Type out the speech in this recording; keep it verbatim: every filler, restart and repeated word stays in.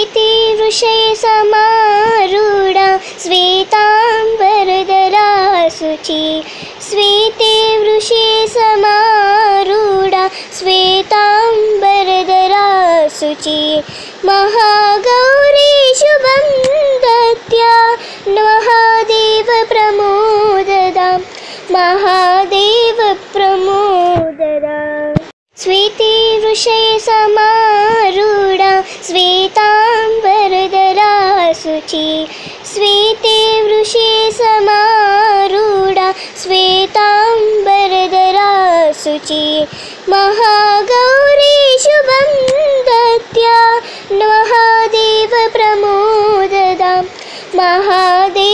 स्वीति वृषे समारूढा श्वेतांबरधरा शुचि स्वीति वृषे समारूढा श्वेतांबरधरा शुचि महागौरी शुभं दत्या महादेव प्रमोददा महादेव प्रमोददा स्वीति वृषे समारूढा श्वेतांबरधरा शुचि स्वीति वृषे समारूढा श्वेतांबरधरा शुचि महागौरी शुभं दत्या महादेव प्रमोददा महादेव